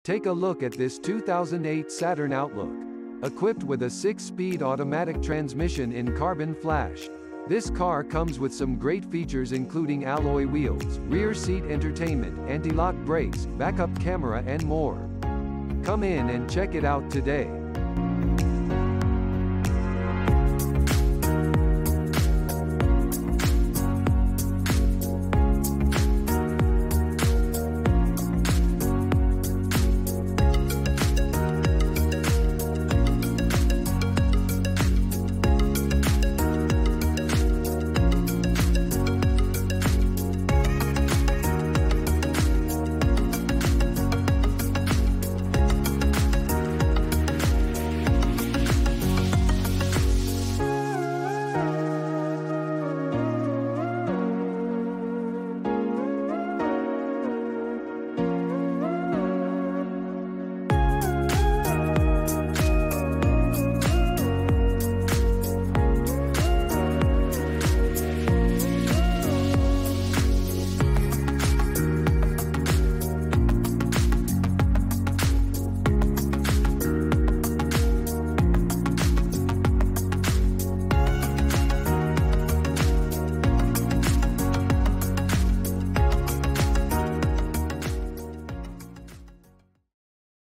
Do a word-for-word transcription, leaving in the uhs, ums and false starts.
Take a look at this two thousand eight Saturn Outlook. Equipped with a six-speed automatic transmission in carbon flash, this car comes with some great features including alloy wheels, rear seat entertainment, anti-lock brakes, backup camera and more. Come in and check it out today.